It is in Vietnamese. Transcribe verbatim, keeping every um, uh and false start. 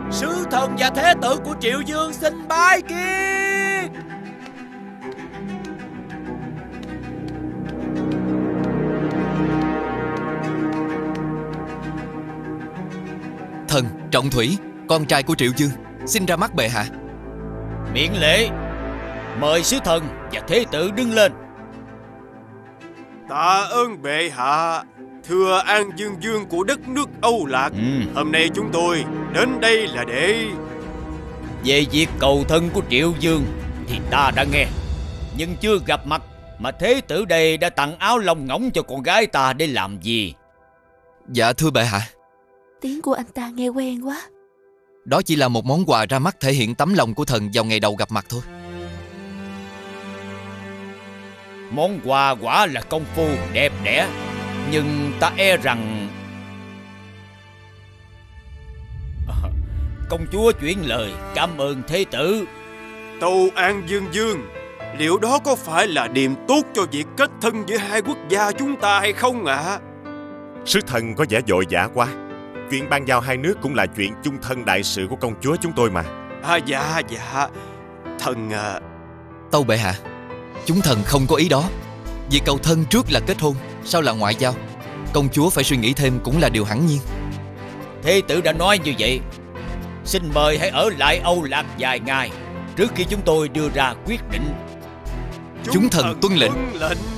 Sứ thần và thế tử của Triệu Dương xin bái kiến. Thần Trọng Thủy, con trai của Triệu Dương, xin ra mắt bệ hạ. Miễn lễ. Mời sứ thần và thế tử đứng lên. Tạ ơn bệ hạ. Thưa An Dương Dương của đất nước Âu Lạc, ừ. Hôm nay chúng tôi đến đây là để... Về việc cầu thân của Triệu Dương thì ta đã nghe, nhưng chưa gặp mặt. Mà thế tử đây đã tặng áo lông ngỗng cho con gái ta để làm gì? Dạ thưa bệ hạ. Tiếng của anh ta nghe quen quá. Đó chỉ là một món quà ra mắt thể hiện tấm lòng của thần vào ngày đầu gặp mặt thôi. Món quà quả là công phu đẹp đẽ, nhưng ta e rằng à, công chúa chuyển lời cảm ơn thế tử. Tâu An Dương Dương, liệu đó có phải là điềm tốt cho việc kết thân giữa hai quốc gia chúng ta hay không ạ? À? Sứ thần có vẻ vội vã quá. Chuyện ban giao hai nước cũng là chuyện chung thân đại sự của công chúa chúng tôi mà. À dạ dạ. Thần à... Tâu bệ hạ, chúng thần không có ý đó. Việc cầu thân trước là kết hôn, sau là ngoại giao. Công chúa phải suy nghĩ thêm cũng là điều hẳn nhiên. Thế tử đã nói như vậy. Xin mời hãy ở lại Âu Lạc vài ngày trước khi chúng tôi đưa ra quyết định. Chúng, chúng thần tuân lệnh. Tuân lệnh.